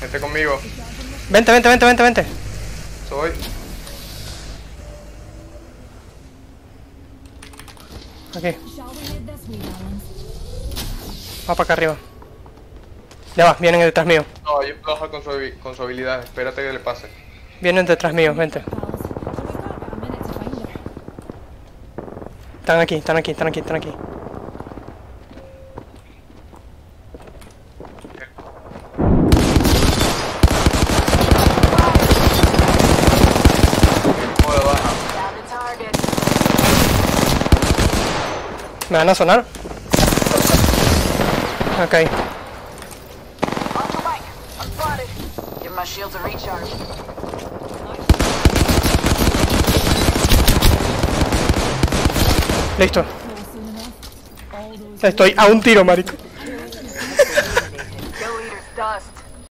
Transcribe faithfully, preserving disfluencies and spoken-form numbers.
Vente conmigo. Vente, vente, vente, vente, vente. Soy. Aquí. Va para acá arriba. Ya va, vienen detrás mío. No, hay un baja con su, habi- con su habilidad. Espérate que le pase. Vienen detrás mío, vente. Están aquí, están aquí, están aquí, están aquí. Tiempo de baja. ¿Me van a sonar? Ok. Give my shields a recharge. Listo. Estoy a un tiro, marico.